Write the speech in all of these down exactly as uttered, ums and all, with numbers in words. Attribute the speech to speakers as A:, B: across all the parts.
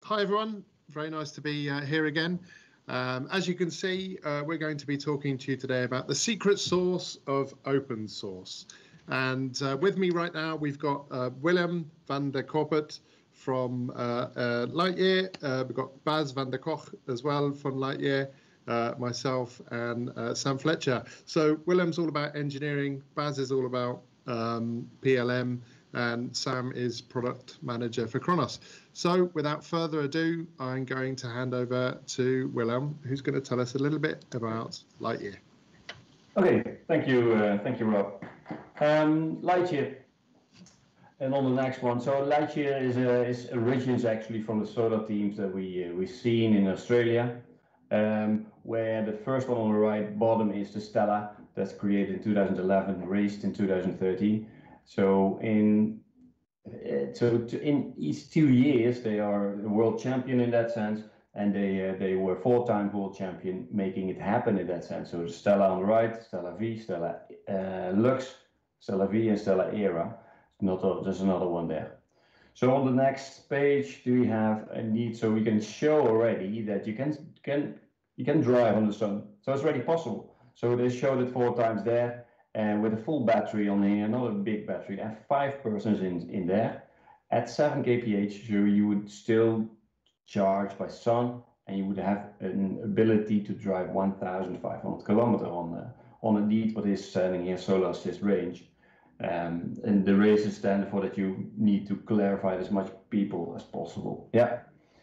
A: Hi everyone, very nice to be uh, here again. Um, as you can see, uh, we're going to be talking to you today about the secret sauce of open source. And uh, with me right now, we've got uh, Willem van der Koppert from uh, uh, Lightyear. Uh, we've got Bas van der Koch as well from Lightyear, uh, myself and uh, Sam Fletcher. So Willem's all about engineering, Bas is all about um, P L M, and Sam is product manager for Kronos. So without further ado, I'm going to hand over to Willem, who's going to tell us a little bit about Lightyear.
B: Okay, thank you, uh, thank you, Rob. Um, Lightyear, and on the next one. So Lightyear is, uh, is origins actually from the solar teams that we uh, we've seen in Australia, um, where the first one on the right bottom is the Stella that's created in two thousand eleven, raced in two thousand thirteen. So in uh, so to, in these two years, they are the world champion in that sense. And they uh, they were four-time world champion, making it happen in that sense. So Stella on the right, Stella V, Stella uh, Lux, Stella V, and Stella Era. Not a, there's another one there. So on the next page, do we have a need? So we can show already that you can can you can drive on the sun. So it's already possible. So they showed it four times there, and with a full battery on here, not a big battery, and five persons in in there at seven K P H. So you would still charged by sun, and you would have an ability to drive one thousand five hundred kilometers on uh, on indeed what is standing here solar assist range. Um, and the races stand for that you need to clarify as much people as possible. Yeah.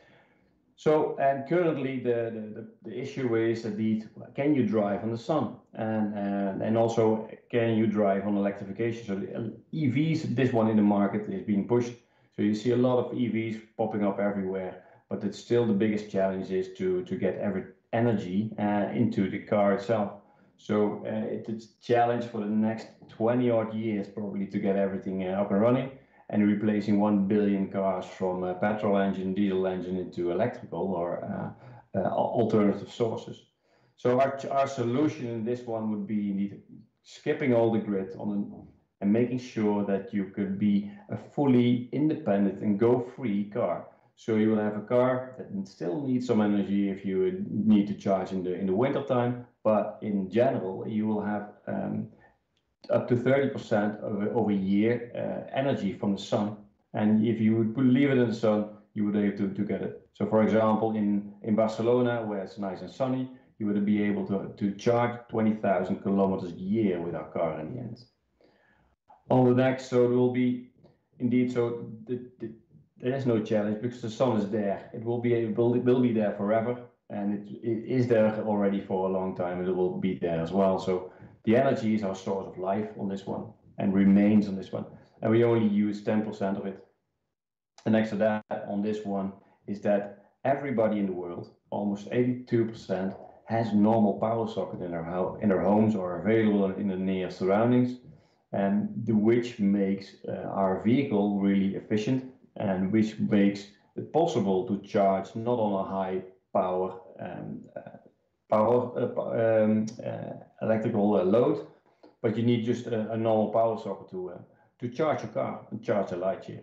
B: So and currently the the, the, the issue is indeed, can you drive on the sun, and and and also can you drive on electrification? So the E Vs, this one in the market is being pushed. So you see a lot of E Vs popping up everywhere. But it's still the biggest challenge is to, to get every energy uh, into the car itself. So uh, it's a challenge for the next twenty odd years probably to get everything uh, up and running, and replacing one billion cars from uh, petrol engine, diesel engine into electrical or uh, uh, alternative sources. So our, our solution in this one would be indeed skipping all the grid on an, and making sure that you could be a fully independent and go free car. So you will have a car that still needs some energy if you need to charge in the in the winter time, but in general you will have um, up to thirty percent of, of a year uh, energy from the sun. And if you would leave it in the sun, you would be able to, to get it. So for example, in, in Barcelona, where it's nice and sunny, you would be able to, to charge twenty thousand kilometers a year with our car in the end. On the next, so there will be indeed, so the, the there is no challenge because the sun is there. It will be it will, it will be there forever, and it, it is there already for a long time, and it will be there as well. So the energy is our source of life on this one and remains on this one, and we only use ten percent of it. And next to that, on this one, is that everybody in the world, almost eighty-two percent, has normal power socket in their house, in their homes, or available in the near surroundings, and the, which makes uh, our vehicle really efficient, and which makes it possible to charge not on a high power um, uh, power uh, um, uh, electrical uh, load, but you need just a, a normal power socket to uh, to charge a car and charge a Lightyear.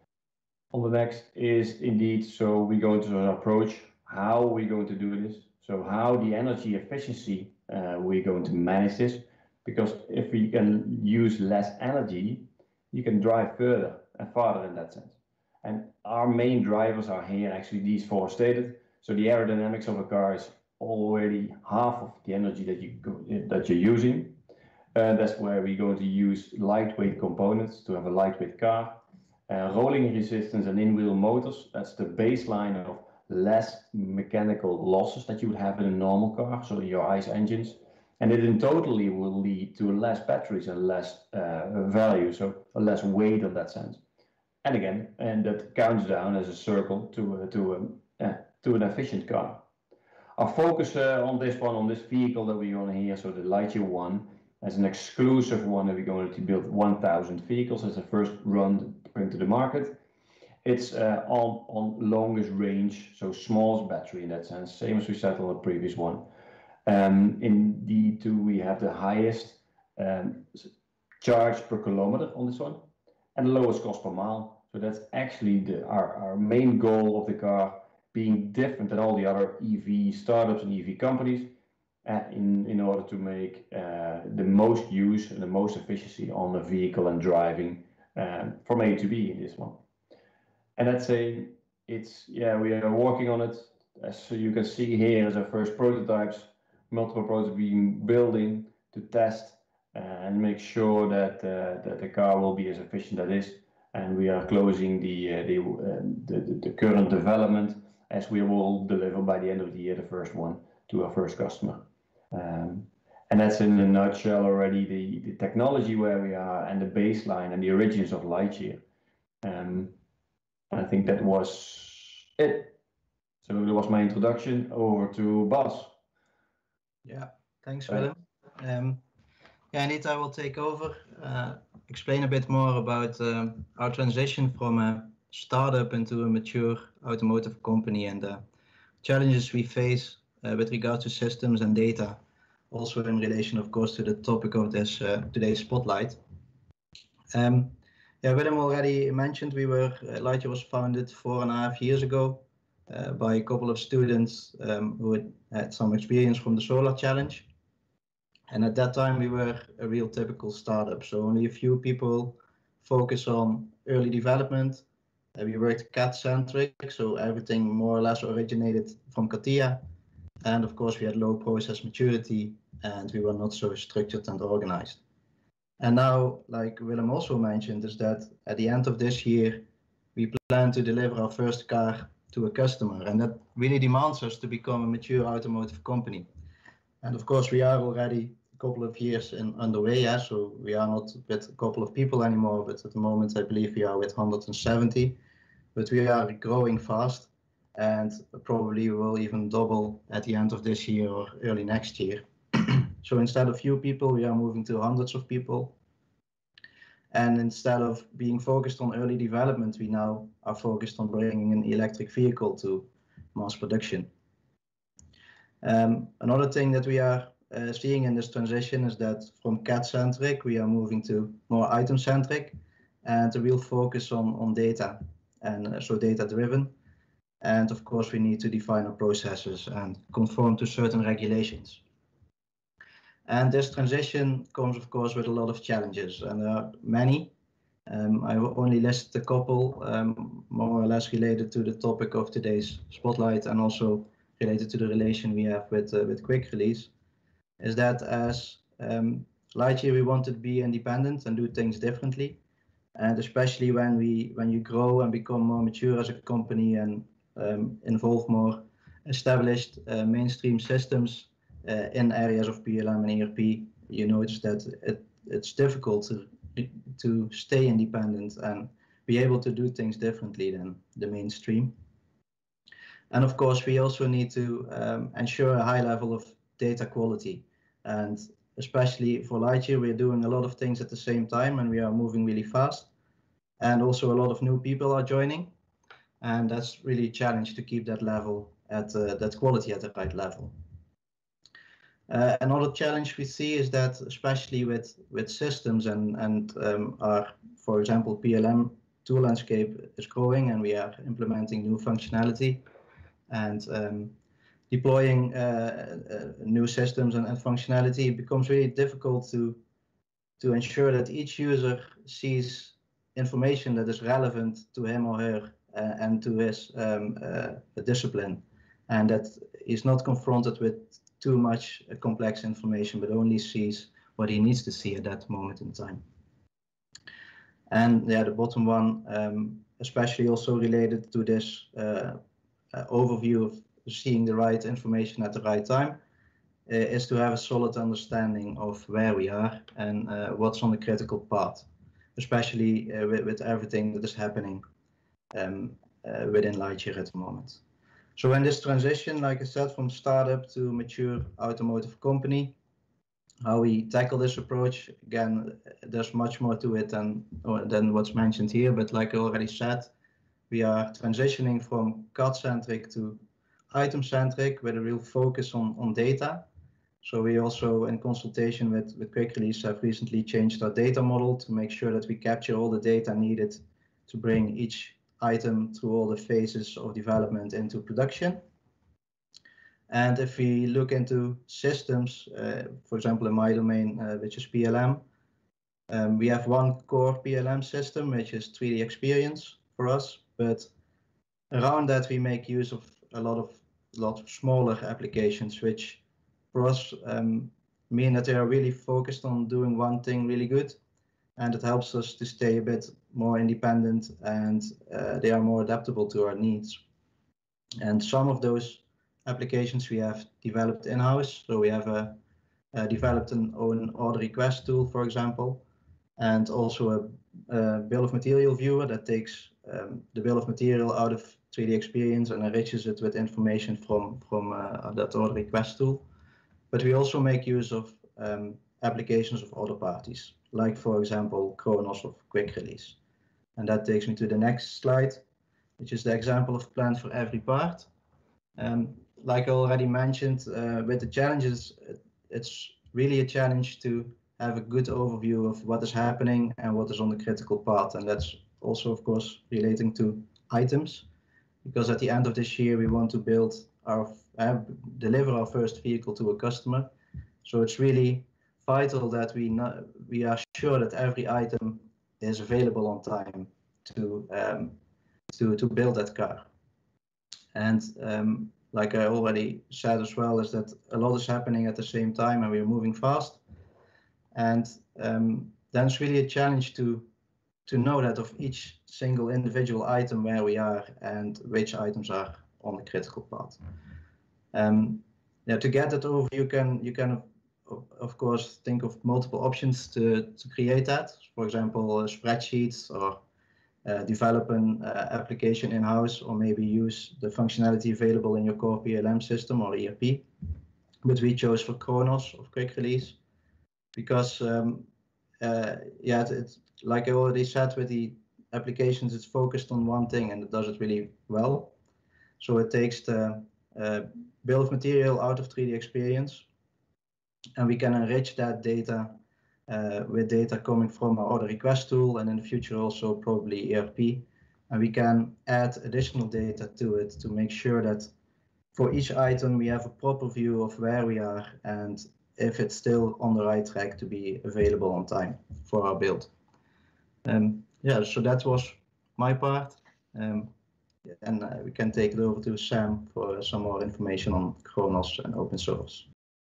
B: On the next is indeed, so we go into an approach how we're going to do this. So how the energy efficiency uh, we're going to manage this, because if we can use less energy, you can drive further and farther in that sense. And our main drivers are here, actually these four stated. So the aerodynamics of a car is already half of the energy that, you go, that you're using. Uh, that's where we're going to use lightweight components to have a lightweight car. Uh, rolling resistance and in-wheel motors, that's the baseline of less mechanical losses that you would have in a normal car, so your ICE engines. And it in totally will lead to less batteries and less uh, value, so less weight in that sense. And again, and that counts down as a circle to uh, to um, uh, to an efficient car. Our focus uh, on this one, on this vehicle that we're going to here, so the Lightyear one, as an exclusive one that we're going to build one thousand vehicles as a first run to bring to the market. It's uh, on on longest range, so smallest battery in that sense, same as we said on the previous one. Um, in D two, we have the highest um, charge per kilometer on this one, and the lowest cost per mile. So that's actually the, our, our main goal of the car, being different than all the other E V startups and E V companies uh, in, in order to make uh, the most use and the most efficiency on the vehicle and driving um, from A to B in this one. And I'd say it's, yeah, we are working on it. As you can see here, as our first prototypes, multiple prototypes being building to test uh, and make sure that, uh, that the car will be as efficient as it is. And we are closing the, uh, the, uh, the, the current development as we will deliver by the end of the year, the first one to our first customer. Um, and that's in a nutshell already the, the technology where we are and the baseline and the origins of Lightyear. Um, I think that was it. So that was my introduction. Over to Bas.
C: Yeah, thanks, Willem. Um, yeah, Anita, I will take over, uh, explain a bit more about um, our transition from a startup into a mature automotive company and the challenges we face uh, with regard to systems and data, also in relation, of course, to the topic of this uh, today's spotlight. Um, yeah, Willem already mentioned we were, uh, Lightyear was founded four and a half years ago uh, by a couple of students um, who had, had some experience from the Solar Challenge. And at that time we were a real typical startup, so only a few people focus on early development. Uh, we worked C A D-centric, so everything more or less originated from CATIA. And of course we had low process maturity and we were not so structured and organized. And now, like Willem also mentioned, is that at the end of this year, we plan to deliver our first car to a customer, and that really demands us to become a mature automotive company. And of course, we are already a couple of years in underway, yeah, so we are not with a couple of people anymore, but at the moment I believe we are with one hundred seventy, but we are growing fast and probably will even double at the end of this year or early next year. So instead of few people, we are moving to hundreds of people. And instead of being focused on early development, we now are focused on bringing an electric vehicle to mass production. Um, another thing that we are uh, seeing in this transition is that from C A D-centric, we are moving to more item-centric and a real focus on, on data, and uh, so data-driven. And of course, we need to define our processes and conform to certain regulations. And this transition comes, of course, with a lot of challenges, and there are many. Um, I will only list a couple, um, more or less related to the topic of today's spotlight, and also related to the relation we have with uh, with Quick Release. Is that as um, Lightyear, we want to be independent and do things differently, and especially when we when you grow and become more mature as a company and um, involve more established uh, mainstream systems. Uh, in areas of P L M and E R P, you notice that it, it's difficult to, to stay independent and be able to do things differently than the mainstream. And of course, we also need to um, ensure a high level of data quality. And especially for Lightyear, we're doing a lot of things at the same time and we are moving really fast. And also a lot of new people are joining. And that's really a challenge to keep that level at uh, that quality at the right level. Uh, another challenge we see is that, especially with with systems and and um, our, for example, P L M tool landscape is growing, and we are implementing new functionality and um, deploying uh, uh, new systems and, and functionality. It becomes really difficult to to ensure that each user sees information that is relevant to him or her uh, and to his um, uh, discipline, and that is not confronted with too much uh, complex information, but only sees what he needs to see at that moment in time. And yeah, the bottom one, um, especially also related to this uh, uh, overview of seeing the right information at the right time, uh, is to have a solid understanding of where we are and uh, what's on the critical path, especially uh, with, with everything that is happening um, uh, within Lightyear at the moment. So in this transition, like I said, from startup to mature automotive company, how we tackle this approach, again, there's much more to it than, than what's mentioned here, but like I already said, we are transitioning from C A D-centric to item-centric with a real focus on, on data. So we also, in consultation with, with Quick Release, have recently changed our data model to make sure that we capture all the data needed to bring each item through all the phases of development into production. And if we look into systems, uh, for example, in my domain, uh, which is P L M, um, we have one core P L M system, which is three D Experience for us. But around that, we make use of a lot of, lot of smaller applications, which for us um, mean that they are really focused on doing one thing really good. And it helps us to stay a bit more independent, and uh, they are more adaptable to our needs. And some of those applications we have developed in-house. So we have a, uh, developed an own order request tool, for example, and also a, a bill of material viewer that takes um, the bill of material out of three D Experience and enriches it with information from, from uh, that order request tool. But we also make use of um, applications of other parties, like, for example, Khronos of Quick Release. And that takes me to the next slide, which is the example of plan for every part. Um, like I already mentioned, uh, with the challenges, it's really a challenge to have a good overview of what is happening and what is on the critical path. And that's also, of course, relating to items, because at the end of this year, we want to build our, uh, deliver our first vehicle to a customer. So it's really vital that we, not, we are sure that every item is available on time to, um, to, to build that car. And um, like I already said as well, is that a lot is happening at the same time and we're moving fast. And um, then it's really a challenge to, to know that of each single individual item where we are and which items are on the critical path. Um, yeah, to get that over, you can, you can of, of course think of multiple options to, to create that. For example, uh, spreadsheets, or Uh, develop an uh, application in-house, or maybe use the functionality available in your core P L M system or E R P. But we chose for Khronos of Quick Release because, um, uh, yeah, it, it's like I already said, with the applications, it's focused on one thing and it does it really well. So it takes the uh, bill of material out of three D Experience, and we can enrich that data Uh, with data coming from our order request tool, and in the future also probably E R P. And we can add additional data to it to make sure that for each item we have a proper view of where we are and if it's still on the right track to be available on time for our build. Um, yeah, so that was my part. Um, and uh, we can take it over to Sam for some more information on Khronos and open source.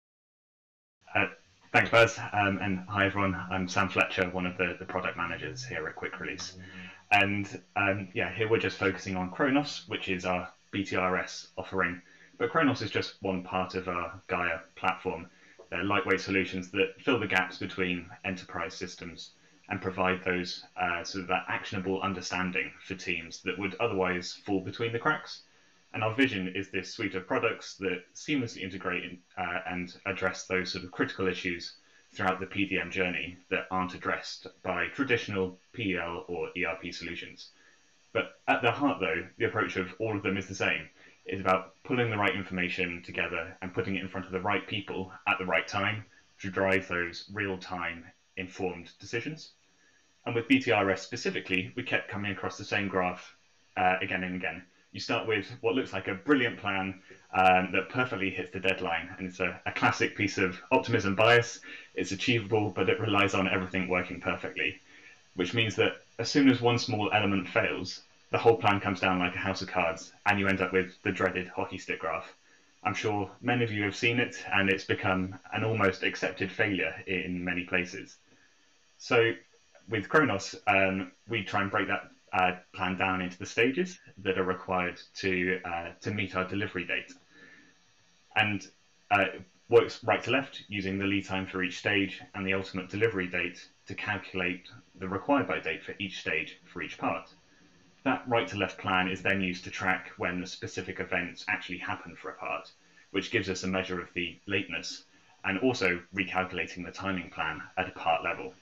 D: Uh, Thanks, Buzz, um, and hi everyone. I'm Sam Fletcher, one of the, the product managers here at Quick Release. And um, yeah, here we're just focusing on Khronos, which is our B T R S offering. But Khronos is just one part of our Gaia platform. They're lightweight solutions that fill the gaps between enterprise systems and provide those uh, sort of that actionable understanding for teams that would otherwise fall between the cracks. And our vision is this suite of products that seamlessly integrate in, uh, and address those sort of critical issues throughout the P D M journey that aren't addressed by traditional P L or E R P solutions. But at the heart, though, the approach of all of them is the same. It's about pulling the right information together and putting it in front of the right people at the right time to drive those real-time informed decisions. And with B T R S specifically, we kept coming across the same graph uh, again and again. You start with what looks like a brilliant plan um, that perfectly hits the deadline. And it's a, a classic piece of optimism bias. It's achievable, but it relies on everything working perfectly, which means that as soon as one small element fails, the whole plan comes down like a house of cards, and you end up with the dreaded hockey stick graph. I'm sure many of you have seen it, and it's become an almost accepted failure in many places. So with Khronos, um, we try and break that Uh, plan down into the stages that are required to uh, to meet our delivery date, and uh, works right to left using the lead time for each stage and the ultimate delivery date to calculate the required by date for each stage for each part. That right to left plan is then used to track when the specific events actually happen for a part, which gives us a measure of the lateness, and also recalculating the timing plan at a part level.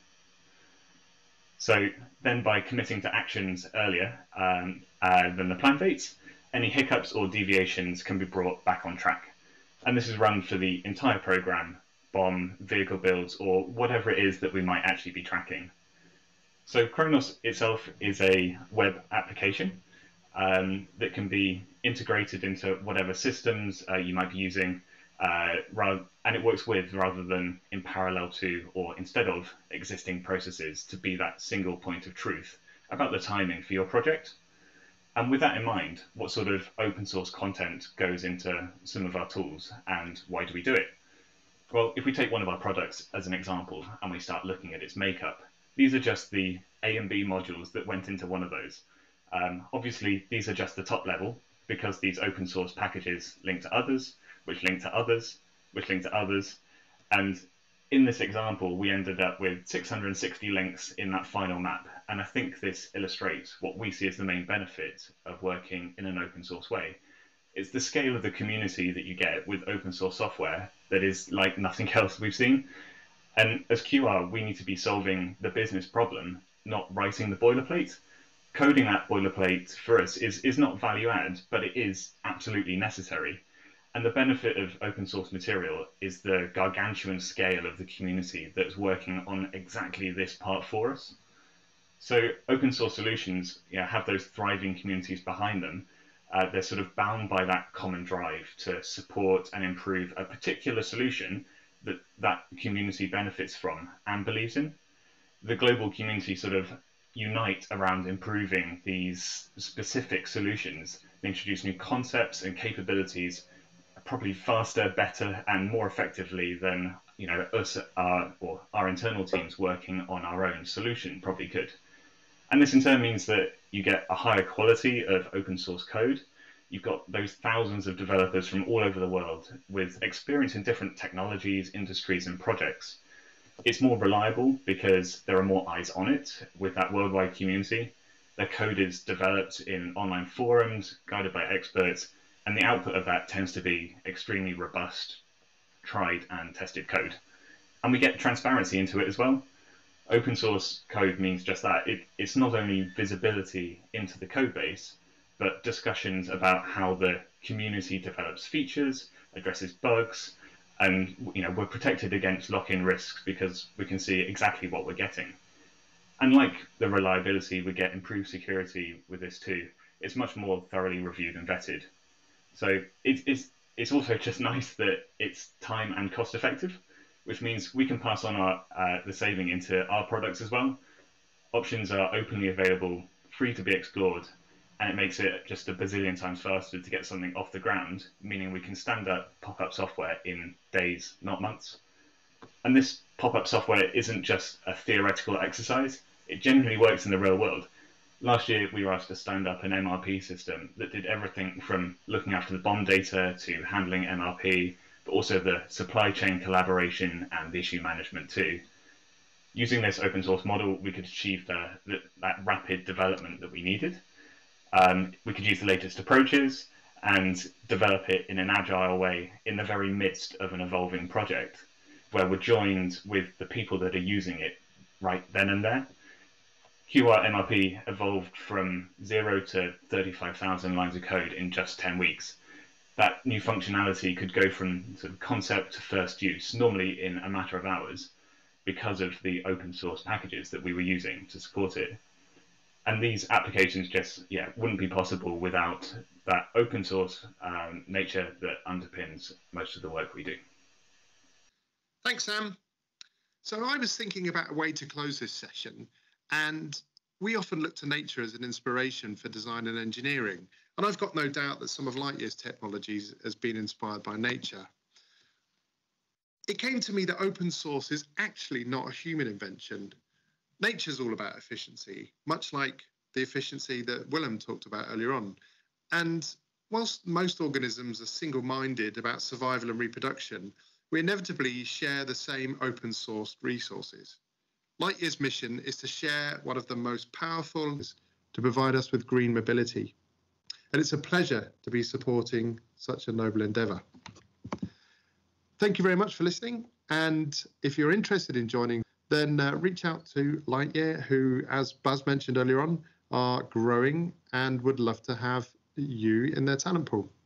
D: So then by committing to actions earlier um, uh, than the plan dates, any hiccups or deviations can be brought back on track. And this is run for the entire program, B O M, vehicle builds, or whatever it is that we might actually be tracking. So Khronos itself is a web application. um, that can be integrated into whatever systems uh, you might be using, uh, rather, and it works with rather than in parallel to or instead of existing processes to be that single point of truth about the timing for your project. And with that in mind, what sort of open source content goes into some of our tools and why do we do it? Well, if we take one of our products as an example and we start looking at its makeup, these are just the A and B modules that went into one of those. Um, obviously, these are just the top level because these open source packages link to others, which link to others, which link to others. And in this example, we ended up with six hundred sixty links in that final map. And I think this illustrates what we see as the main benefit of working in an open source way. It's the scale of the community that you get with open source software that is like nothing else we've seen. And as Q R, we need to be solving the business problem, not writing the boilerplate. Coding that boilerplate for us is, is not value add, but it is absolutely necessary. And the benefit of open source material is the gargantuan scale of the community that's working on exactly this part for us. So open source solutions, you know, have those thriving communities behind them. Uh, they're sort of bound by that common drive to support and improve a particular solution that that community benefits from and believes in. The global community sort of unite around improving these specific solutions. They introduce new concepts and capabilities probably faster, better, and more effectively than you know us our, or our internal teams working on our own solution probably could. And this in turn means that you get a higher quality of open source code. You've got those thousands of developers from all over the world with experience in different technologies, industries, and projects. It's more reliable because there are more eyes on it with that worldwide community. Their code is developed in online forums, guided by experts, and the output of that tends to be extremely robust, tried and tested code. And we get transparency into it as well. Open source code means just that. It, it's not only visibility into the code base, but discussions about how the community develops features, addresses bugs, and you know we're protected against lock-in risks because we can see exactly what we're getting. And like the reliability, we get improved security with this too. It's much more thoroughly reviewed and vetted. So it, it's, it's also just nice that it's time and cost effective, which means we can pass on our, uh, the saving into our products as well. Options are openly available, free to be explored, and it makes it just a bazillion times faster to get something off the ground, meaning we can stand up pop-up software in days, not months. And this pop-up software isn't just a theoretical exercise, it genuinely works in the real world. Last year, we were asked to stand up an M R P system that did everything from looking after the B O M data to handling M R P, but also the supply chain collaboration and issue management too. Using this open source model, we could achieve the, the, that rapid development that we needed. Um, we could use the latest approaches and develop it in an agile way in the very midst of an evolving project, where we're joined with the people that are using it right then and there. Q R M R P evolved from zero to thirty-five thousand lines of code in just ten weeks. That new functionality could go from sort of concept to first use, normally in a matter of hours, because of the open source packages that we were using to support it. And these applications just yeah wouldn't be possible without that open source um, nature that underpins most of the work we do.
A: Thanks, Sam. So I was thinking about a way to close this session. And we often look to nature as an inspiration for design and engineering. And I've got no doubt that some of Lightyear's technologies has been inspired by nature. It came to me that open source is actually not a human invention. Nature's all about efficiency, much like the efficiency that Willem talked about earlier on. And whilst most organisms are single-minded about survival and reproduction, we inevitably share the same open source resources. Lightyear's mission is to share one of the most powerful to provide us with green mobility. And it's a pleasure to be supporting such a noble endeavour. Thank you very much for listening. And if you're interested in joining, then uh, reach out to Lightyear, who, as Buzz mentioned earlier on, are growing and would love to have you in their talent pool.